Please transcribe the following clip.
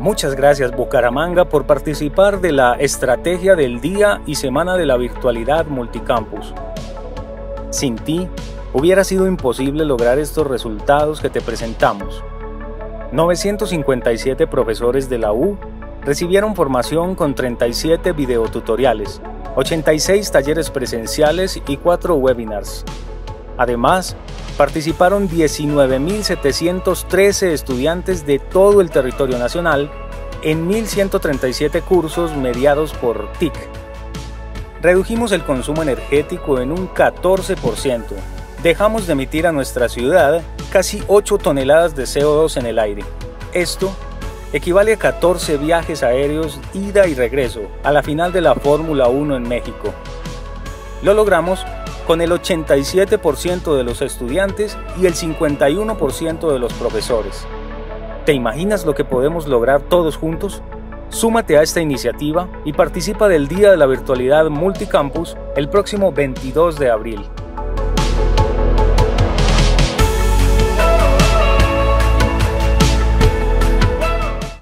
Muchas gracias Bucaramanga por participar de la estrategia del Día y Semana de la Virtualidad Multicampus. Sin ti, hubiera sido imposible lograr estos resultados que te presentamos. 957 profesores de la U recibieron formación con 37 videotutoriales, 86 talleres presenciales y 4 webinars. Además, participaron 19.713 estudiantes de todo el territorio nacional en 1.137 cursos mediados por TIC. Redujimos el consumo energético en un 14%. Dejamos de emitir a nuestra ciudad casi 8 toneladas de CO2 en el aire. Esto equivale a 14 viajes aéreos ida y regreso a la final de la Fórmula 1 en México. Lo logramos con el 87% de los estudiantes y el 51% de los profesores. ¿Te imaginas lo que podemos lograr todos juntos? Súmate a esta iniciativa y participa del Día de la Virtualidad Multicampus el próximo 22 de abril.